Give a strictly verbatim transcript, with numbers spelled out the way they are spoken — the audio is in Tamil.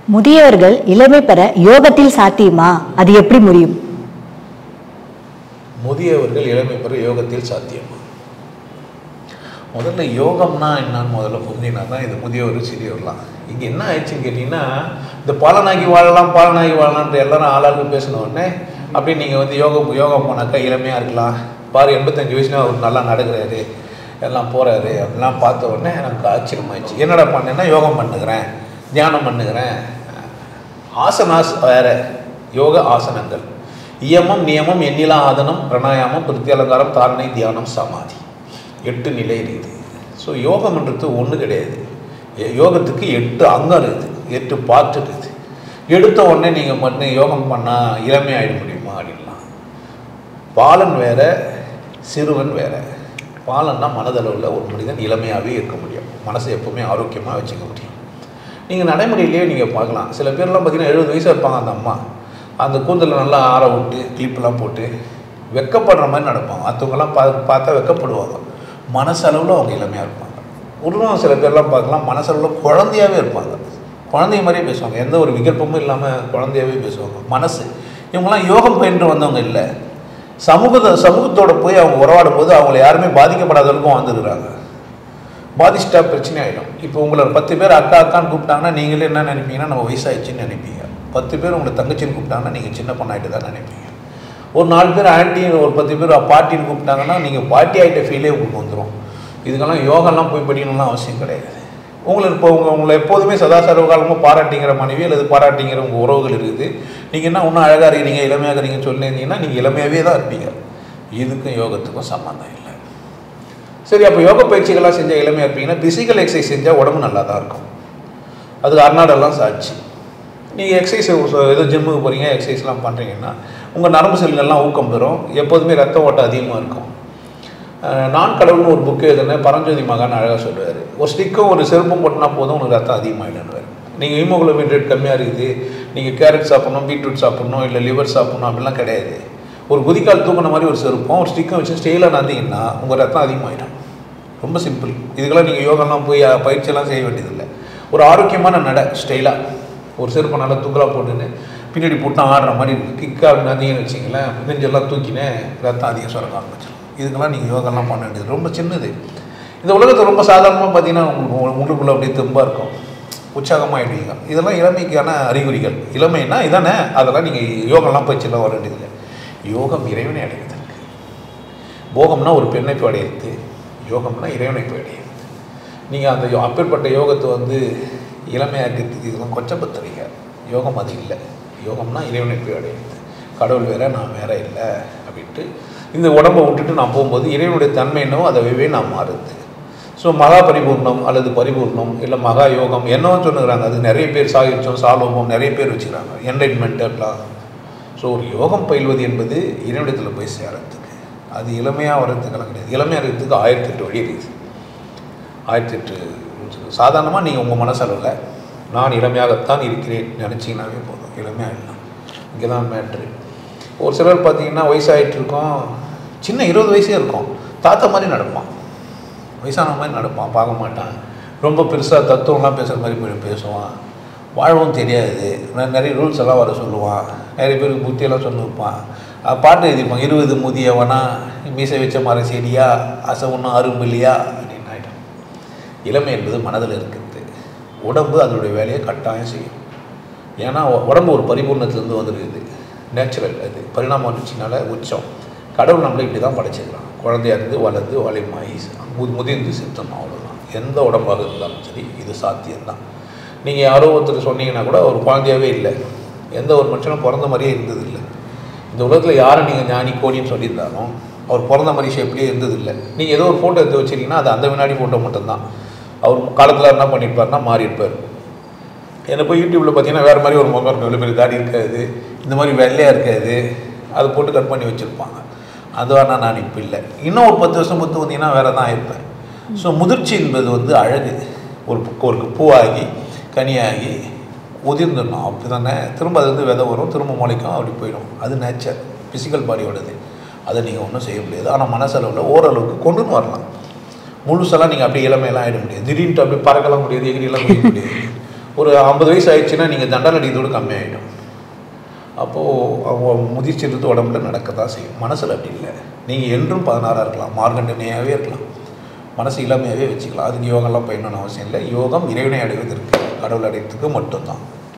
முதியவர்கள் இளமை பெற யோகத்தில் சாத்தியமா? அது எப்படி முடியும்? முதியவர்கள் இளமை பெற யோகத்தில் சாத்தியமா? முதல்ல யோகம்னா என்னன்னு முதல்ல புரிஞ்சினா தான் இது முதியவர் சிறியவர்லாம். இங்கே என்ன ஆயிடுச்சுன்னு கேட்டிங்கன்னா, இந்த பாலனாகி வாழலாம் பாலனாகி வாழலான்ற எல்லாரும் ஆளாளுக்கு பேசின உடனே அப்படியே நீங்கள் வந்து யோகம் யோகம் போனாக்கா இளமையாக இருக்கலாம், பாரு எண்பத்தஞ்சு வயசுல அவர் நல்லா நடக்கிறாரு, எல்லாம் போகிறாரு அப்படிலாம் பார்த்த உடனே எனக்கு ஆச்சரியமாயிடுச்சு. என்னடா பண்ணேன்னா யோகம் பண்ணுகிறேன், தியானம் பண்ணுகிறேன். ஆசனாஸ் வேறு, யோக ஆசனங்கள், இயமம் நியமம் எண்ணிலா ஆதனம் பிராணாயாமம் பிரத்யலங்காரம் தாரணை தியானம் சமாதி, எட்டு நிலை இருக்குது. ஸோ யோகம்ன்றது ஒன்று கிடையாது. யோகத்துக்கு எட்டு அங்கம் இருக்குது, எட்டு பாட்டு இருக்குது. எடுத்த உடனே நீங்கள் மட்டும் யோகம் பண்ணால் இளமை ஆகிட முடியுமா அப்படின்லாம். பாலன் வேற சிறுவன் வேற. பாலன்னா மனதளவில் ஒரு மனிதன் இளமையாகவே இருக்க முடியும், மனசை எப்போவுமே ஆரோக்கியமாக வச்சுக்க முடியும். நீங்கள் நடைமுறையிலேயே நீங்கள் பார்க்கலாம், சில பேர்லாம் பார்த்தீங்கன்னா எழுபது வயசாக இருப்பாங்க. அந்த அம்மா அந்த கூந்தலை நல்லா ஆற விட்டு கிளிப்பெல்லாம் போட்டு வெக்கப்படுற மாதிரி நடப்பாங்க. மற்றவங்கெல்லாம் பா பார்த்தா வெக்கப்படுவாங்க, மனசளவில் அவங்க இளமையாக இருப்பாங்க. உருவம் சில பேர்லாம் பார்க்கலாம், மனசளவில் குழந்தையாகவே இருப்பாங்க, குழந்தைய மாதிரியே பேசுவாங்க, எந்த ஒரு விகற்பமும் இல்லாமல் குழந்தையாகவே பேசுவாங்க. மனசு இவங்கெல்லாம் யோகம் பயின்று வந்தவங்க இல்லை, சமூகத்தை சமூகத்தோடு போய் அவங்க உறவாடும் போது அவங்கள யாருமே பாதிக்கப்படாத அளவுக்கும் வாழ்ந்துருக்குறாங்க. பாதிச்சிட்டா பிரச்சனை ஆகிடும். இப்போ உங்களை பத்து பேர் அக்கா அக்கான்னு கூப்பிட்டாங்கன்னா நீங்களே என்ன நினைப்பீங்கன்னா நம்ம வயசாகிடுச்சின்னு நினைப்பீங்க. பத்து பேர் உங்களை தங்கச்சின்னு கூப்பிட்டாங்கன்னா நீங்கள் சின்ன பொண்ணாகிட்டு தான் நினைப்பீங்க. ஒரு நாலு பேர் ஆன்ட்டின்னு ஒரு பத்து பேர் பாட்டின்னு கூப்பிட்டாங்கன்னா நீங்கள் பாட்டி ஆகிட்ட ஃபீலே உங்களுக்கு வந்துடும். இதுக்கெல்லாம் யோகெல்லாம் போய் படிக்கணும்லாம் அவசியம் கிடையாது. உங்களுக்கு இப்போ உங்கள் உங்களை எப்போதுமே சதா சர்வகாலமாக பாராட்டிங்கிற மனைவி அல்லது பாராட்டிங்கிற உங்கள் உறவுகள் இருக்குது. நீங்கள் என்ன இன்னும் அழகாக இருக்கிறீங்க இளமையாக இருக்கிறீங்கன்னு சொல்லியிருந்தீங்கன்னா நீங்கள் இளமையாகவே தான் இருப்பீங்க. இதுக்கும் யோகத்துக்கும் சம்மந்தம் இல்லை. சரி, அப்போ யோக பயிற்சிகள்லாம் செஞ்சால் இளமையாக இருப்பீங்கன்னா பிசிக்கல் எக்ஸசைஸ் செஞ்சால் உடம்பு நல்லா தான் இருக்கும். அதுக்கு அர்நாடெல்லாம் சாட்சி. நீங்கள் எக்ஸசைஸ் ஏதோ ஜிம்முக்கு போகிறீங்க, எக்ஸசைஸ்லாம் பண்ணுறீங்கன்னா உங்கள் நரம்பு செல்கள்லாம் ஊக்கம் பெறும், எப்போதுமே ரத்த ஓட்டம் அதிகமாக இருக்கும். நான் கடவுள்னு ஒரு புக்கு எதுனா பரஞ்சோதி மகான் அழகாக சொல்லுவார், ஒரு ஸ்டிக்கும் ஒரு செருப்பும் போட்டினா போதும் உங்களுக்கு ரத்தம் அதிகமாகிடுவார். நீங்கள் ஹீமோகுளோபின் ரேட் கம்மியாக இருக்குது, நீங்கள் கேரட் சாப்பிட்ணும், பீட்ரூட் சாப்பிட்ணும், இல்லை லிவர் சாப்பிட்ணும் அப்படிலாம் கிடையாது. ஒரு குதிக்கால் தூக்கின மாதிரி ஒரு செருப்பம் ஒரு ஸ்டிக்கும் வச்சு ஸ்டெயிலாக நடந்தீங்கன்னா உங்கள் ரத்தம் அதிகமாகிடும். ரொம்ப சிம்பிள். இதுக்கெல்லாம் நீங்கள் யோகெல்லாம் போய் பயிற்சியெல்லாம் செய்ய வேண்டியதில்லை. ஒரு ஆரோக்கியமான நடை, ஸ்டைலாக ஒரு செருப்பை நல்லா தூக்கலாக போட்டுன்னு பின்னாடி போட்டு ஆடுற மாதிரி இருக்குது, கிக்காக நடந்தீங்கன்னு வச்சிங்களேன், நெஞ்செல்லாம் தூக்கினேன் ரத்தம் அதிகம் சுரக்க ஆரம்பிச்சிடும். இதுக்கெல்லாம் நீங்கள் யோகெல்லாம் பண்ண வேண்டியது ரொம்ப சின்னது. இந்த உலகத்தை ரொம்ப சாதாரணமாக பார்த்தீங்கன்னா உங்களுக்கு முழுக்குள்ளே அப்படியே தெம்பாக இருக்கும், உற்சாகமாகிடுவீங்க. இதெல்லாம் இளமைக்கான அறிகுறிகள். இளமைன்னா இதானே, அதெல்லாம் நீங்கள் யோகெல்லாம் பயிற்சியெல்லாம் வர வேண்டியதில்லை. யோகம் இறைவனை அடைவதற்கு. போகம்னா ஒரு பெண்ணை போய் அடையிறது, யோகம்னா இறைவனை போய் அடையிறது. நீங்கள் அந்த அப்பேற்பட்ட யோகத்தை வந்து இளமையாக இருக்கிறதுக்கு இதெல்லாம் கொச்சப்பத்துறீங்க. யோகம் அது இல்லை. யோகம்னா இறைவனை போய் அடையிறது. கடவுள் வேற நான் வேற இல்லை அப்படின்ட்டு இந்த உடம்பை விட்டுட்டு நான் போகும்போது இறைவனுடைய தன்மை என்னவோ அதவே நான் மாறுது. ஸோ மகா பரிபூர்ணம் அல்லது பரிபூர்ணம் இல்லை மகா யோகம் என்னவோ சொன்னுக்கிறாங்க. அது நிறைய பேர் சாகிச்சோம் சாலோகம் நிறைய பேர் வச்சுக்கிறாங்க, என்லைட்மெண்ட்டெல்லாம். ஸோ ஒரு யோகம் பயில்வது என்பது இறைவனத்தில் போய் சேரத்துக்கு, அது இளமையாக வர்றதுக்கெல்லாம் கிடையாது. இளமையாக இருக்கிறதுக்கு ஆயிரத்தி எட்டு வழி இருக்குது. ஆயிரத்தி எட்டு சாதாரணமாக நீங்கள் உங்கள் மனசளவில் நான் இளமையாகத்தான் இருக்கிறேன் நினச்சிங்கன்னாவே போதும், இளமையாக இல்லை. இங்கே தான் மேட்ரு. ஒரு சிலர் பார்த்தீங்கன்னா வயசாகிட்டு இருக்கோம், சின்ன இருபது வயசே இருக்கும், தாத்தா மாதிரி நடப்பான், வயசான மாதிரி நடப்பான், பார்க்க மாட்டான், ரொம்ப பெருசாக தத்துவம்லாம் பேசுகிற மாதிரி போய் பேசுவான், வாழ்வும் தெரியாது, நிறைய ரூல்ஸ் எல்லாம் வர சொல்லுவான், நிறைய பேருக்கு புத்தியெல்லாம் சொல்லி வைப்பான், பாட்டு எழுதிப்பான், இருபது முதியவனா மீசை வச்ச மாதிரி செடியா அசை ஒன்றும் அரும்பு இல்லையா அப்படின்னு ஆகிடும். இளமை என்பது மனதில் இருக்கிறது. உடம்பு அதனுடைய வேலையை கட்டாயம் செய்யும். ஏன்னா உடம்பு ஒரு பரிபூர்ணத்துலேருந்து வந்துருக்குது, நேச்சுரல். அது பரிணாம வளர்ச்சினால உச்சம். கடவுள் நம்மளை இப்படி தான் படைச்சிருக்கலாம், குழந்தையா இருந்து வளர்ந்து வலிமாயி முதிர்ந்து சித்தம், அவ்வளோதான். எந்த உடம்பாக இருந்தாலும் சரி இது சாத்தியம்தான். நீங்கள் யாரோ ஒருத்தர் சொன்னீங்கன்னா கூட ஒரு குழந்தையாகவே இல்லை, எந்த ஒரு மனுஷனும் பிறந்த மாதிரியே இருந்தது இல்லை. இந்த உலகத்தில் யாரை நீங்கள் ஞானி கோணின்னு சொல்லியிருந்தாலும் அவர் பிறந்த மாதிரி ஷேப்லேயே இருந்ததில்லை. நீங்கள் ஏதோ ஒரு ஃபோட்டோ எடுத்து வச்சிங்கன்னா அது அந்த வினாடி ஃபோட்டோ மட்டும்தான். அவர் காலத்தில் என்ன பண்ணியிருப்பார்னா மாறி இருப்பார். என்னை போய் யூடியூப்பில் பார்த்தீங்கன்னா வேறு மாதிரி ஒரு முகம் இருக்கும், இவ்வளோ பெரிய தாடி இருக்காது, இந்த மாதிரி வெள்ளையாக இருக்காது, அதை போட்டு கட் பண்ணி வச்சுருப்பாங்க. அதுவானா நான் இப்போ இல்லை, இன்னும் ஒரு பத்து வருஷம் பத்து வந்தீங்கன்னா வேறு தான் இருப்பேன். ஸோ முதிர்ச்சி என்பது வந்து அழகு. ஒரு ஒரு பூவாகி கனியாகி உதிர்ந்துடணும், அப்படி தானே. திரும்ப அது வந்து விதை வரும், திரும்ப முளைக்கும், அப்படி போயிடும். அது நேச்சர், ஃபிசிக்கல் பாடியோடது. அதை நீங்கள் ஒன்றும் செய்ய முடியாது. ஆனால் மனசளவில் ஓரளவுக்கு கொண்டுன்னு வரலாம். முழுசெல்லாம் நீங்கள் அப்படியே இளமையெல்லாம் ஆகிட முடியாது. திடீர்னு அப்படியே பறக்கலாம் முடியாது, எகிரியெல்லாம் முடிய முடியாது. ஒரு ஐம்பது வயசு ஆயிடுச்சுன்னா நீங்கள் தண்டனை அடிக்கிறதோடு கம்மியாகிடும். அப்போது முதிர்ச்சிருது உடம்புல நடக்க தான் செய்யும். மனசில் அப்படி இல்லை. நீங்கள் என்றும் பதினாறாக இருக்கலாம், மார்கண்டனையாகவே இருக்கலாம், மனசு இளமையாகவே வச்சுக்கலாம். அதுக்கு யோகம்லாம் பயணம்னு அவசியம் இல்லை. யோகம் இறைவனை அடைவதற்கு, கடவுள் அடைவதற்கு மட்டும்தான்.